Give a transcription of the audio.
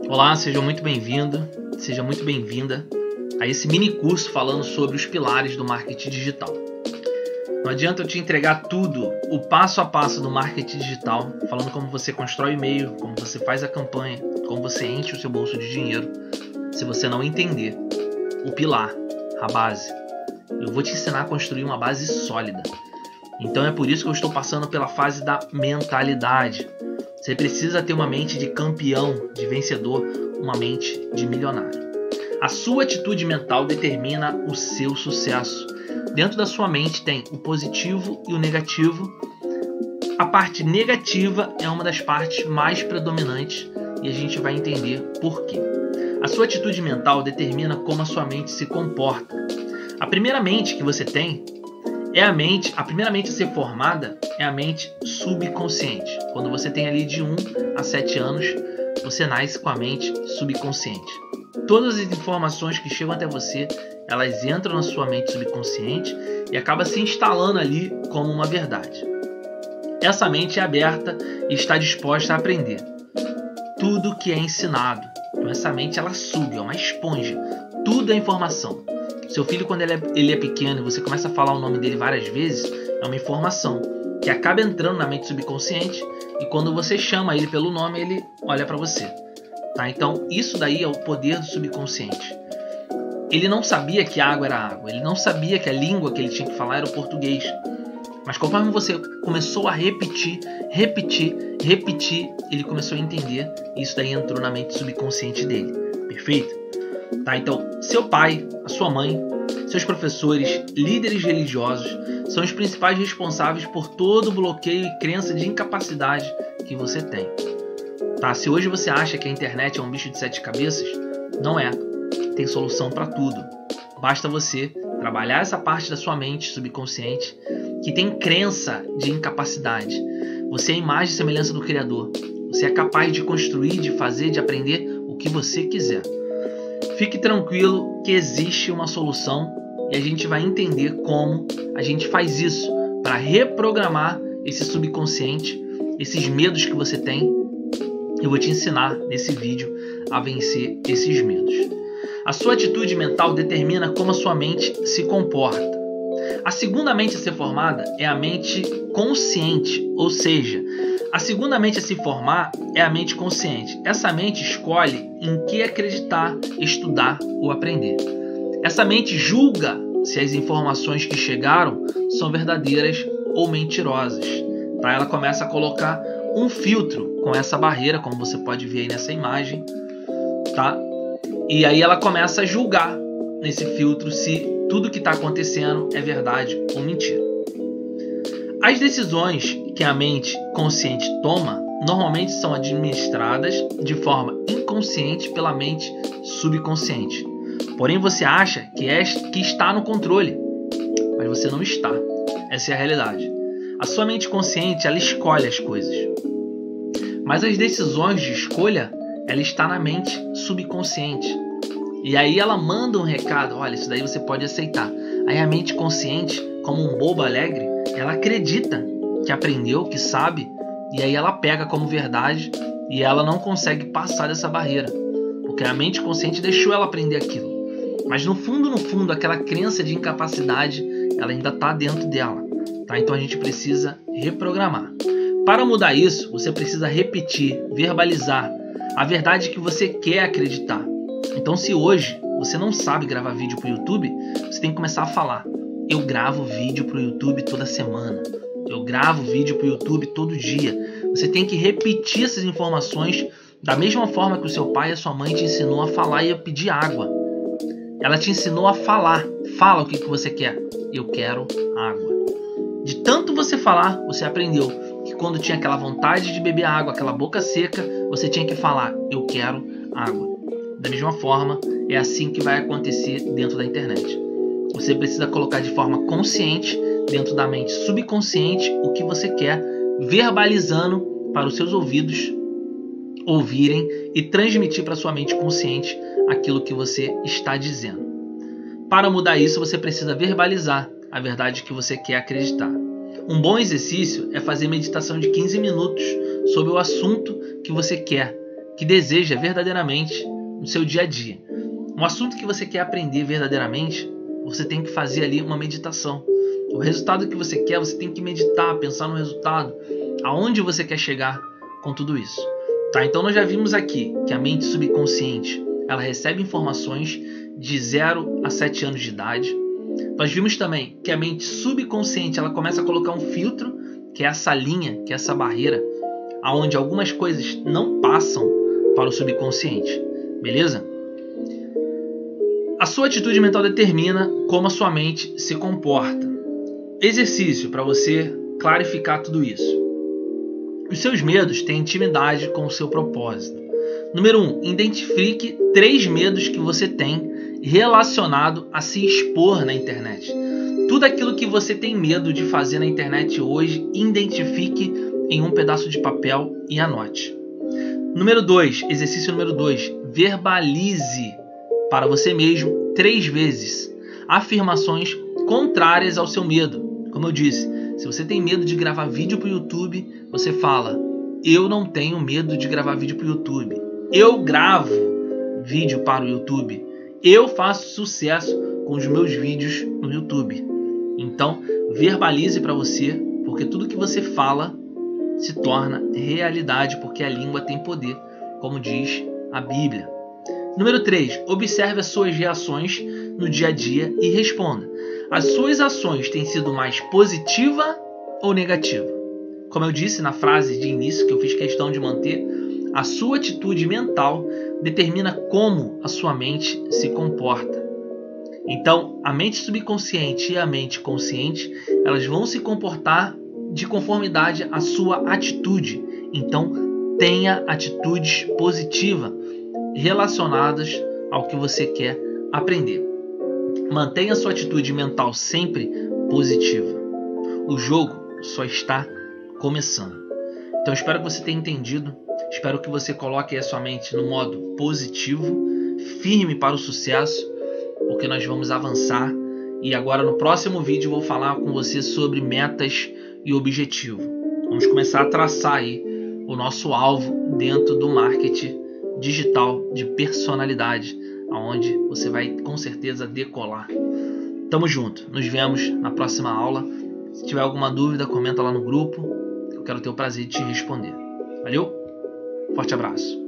Olá, seja muito bem-vindo, seja muito bem-vinda a esse mini curso falando sobre os pilares do marketing digital. Não adianta eu te entregar tudo, o passo a passo do marketing digital, falando como você constrói e-mail, como você faz a campanha, como você enche o seu bolso de dinheiro, se você não entender o pilar, a base. Eu vou te ensinar a construir uma base sólida. Então é por isso que eu estou passando pela fase da mentalidade. Você precisa ter uma mente de campeão, de vencedor, uma mente de milionário. A sua atitude mental determina o seu sucesso. Dentro da sua mente tem o positivo e o negativo. A parte negativa é uma das partes mais predominantes e a gente vai entender por quê. A sua atitude mental determina como a sua mente se comporta. A primeira mente que você tem a primeira mente a ser formada é a mente subconsciente. Quando você tem ali de 1 a 7 anos, você nasce com a mente subconsciente. Todas as informações que chegam até você, elas entram na sua mente subconsciente e acaba se instalando ali como uma verdade. Essa mente é aberta e está disposta a aprender tudo que é ensinado. Então essa mente ela suga, é uma esponja. Tudo é informação. Seu filho, quando ele é pequeno e você começa a falar o nome dele várias vezes, é uma informação que acaba entrando na mente subconsciente e quando você chama ele pelo nome, ele olha para você. Tá? Então, isso daí é o poder do subconsciente. Ele não sabia que água era água, ele não sabia que a língua que ele tinha que falar era o português. Mas conforme você começou a repetir, ele começou a entender e isso daí entrou na mente subconsciente dele. Perfeito? Tá, então, seu pai, a sua mãe, seus professores, líderes religiosos são os principais responsáveis por todo o bloqueio e crença de incapacidade que você tem. Tá, se hoje você acha que a internet é um bicho de 7 cabeças, não é. Tem solução para tudo. Basta você trabalhar essa parte da sua mente subconsciente que tem crença de incapacidade. Você é a imagem e semelhança do Criador. Você é capaz de construir, de fazer, de aprender o que você quiser. Fique tranquilo que existe uma solução e a gente vai entender como a gente faz isso para reprogramar esse subconsciente, esses medos que você tem. Eu vou te ensinar nesse vídeo a vencer esses medos. A sua atitude mental determina como a sua mente se comporta. A segunda mente a ser formada é a mente consciente, ou seja, a segunda mente a se formar é a mente consciente. Essa mente escolhe em que acreditar, estudar ou aprender. Essa mente julga se as informações que chegaram são verdadeiras ou mentirosas. Tá? Ela começa a colocar um filtro com essa barreira, como você pode ver aí nessa imagem. Tá? E aí ela começa a julgar nesse filtro se tudo que está acontecendo é verdade ou mentira. As decisões que a mente consciente toma normalmente são administradas de forma inconsciente pela mente subconsciente. Porém, você acha que está no controle, mas você não está. Essa é a realidade. A sua mente consciente ela escolhe as coisas, mas as decisões de escolha ela está na mente subconsciente. E aí ela manda um recado, olha, isso daí você pode aceitar. Aí a mente consciente, como um bobo alegre, ela acredita que aprendeu, que sabe, e aí ela pega como verdade e ela não consegue passar dessa barreira, porque a mente consciente deixou ela aprender aquilo. Mas no fundo, aquela crença de incapacidade, ela ainda está dentro dela. Tá? Então a gente precisa reprogramar. Para mudar isso, você precisa repetir, verbalizar a verdade que você quer acreditar. Então se hoje você não sabe gravar vídeo para o YouTube, você tem que começar a falar. Eu gravo vídeo para o YouTube toda semana. Eu gravo vídeo para o YouTube todo dia. Você tem que repetir essas informações da mesma forma que o seu pai e a sua mãe te ensinou a falar e a pedir água. Ela te ensinou a falar. Fala o que você quer. Eu quero água. De tanto você falar, você aprendeu que quando tinha aquela vontade de beber água, aquela boca seca, você tinha que falar, eu quero água. Da mesma forma, é assim que vai acontecer dentro da internet. Você precisa colocar de forma consciente, dentro da mente subconsciente, o que você quer, verbalizando para os seus ouvidos ouvirem e transmitir para a sua mente consciente aquilo que você está dizendo. Para mudar isso, você precisa verbalizar a verdade que você quer acreditar. Um bom exercício é fazer meditação de 15 minutos sobre o assunto que você quer que deseja verdadeiramente no seu dia a dia. Um assunto que você quer aprender verdadeiramente, você tem que fazer ali uma meditação. O resultado que você quer, você tem que meditar, pensar no resultado, aonde você quer chegar com tudo isso. Tá? Então nós já vimos aqui que a mente subconsciente, ela recebe informações de 0 a 7 anos de idade. Nós vimos também que a mente subconsciente, ela começa a colocar um filtro, que é essa linha, que é essa barreira, aonde algumas coisas não passam para o subconsciente. Beleza? A sua atitude mental determina como a sua mente se comporta. Exercício para você clarificar tudo isso. Os seus medos têm intimidade com o seu propósito. Número 1, identifique 3 medos que você tem relacionado a se expor na internet. Tudo aquilo que você tem medo de fazer na internet hoje, identifique em um pedaço de papel e anote. Número 2, exercício número 2, verbalize para você mesmo 3 vezes afirmações contrárias ao seu medo. Como eu disse, se você tem medo de gravar vídeo para o YouTube, você fala: eu não tenho medo de gravar vídeo para o YouTube. Eu gravo vídeo para o YouTube. Eu faço sucesso com os meus vídeos no YouTube. Então, verbalize para você, porque tudo que você fala se torna realidade, porque a língua tem poder, como diz a Bíblia. Número 3, observe as suas reações no dia a dia e responda: as suas ações têm sido mais positiva ou negativa? Como eu disse na frase de início, que eu fiz questão de manter, a sua atitude mental determina como a sua mente se comporta. Então, a mente subconsciente e a mente consciente, elas vão se comportar de conformidade à sua atitude. Então, tenha atitudes positivas relacionadas ao que você quer aprender. Mantenha a sua atitude mental sempre positiva. O jogo só está começando. Então, espero que você tenha entendido. Espero que você coloque a sua mente no modo positivo, firme para o sucesso, porque nós vamos avançar. E agora no próximo vídeo eu vou falar com você sobre metas e objetivo. Vamos começar a traçar aí o nosso alvo dentro do marketing digital de personalidade, onde você vai com certeza decolar. Tamo junto, nos vemos na próxima aula. Se tiver alguma dúvida, comenta lá no grupo. Eu quero ter o prazer de te responder. Valeu? Forte abraço.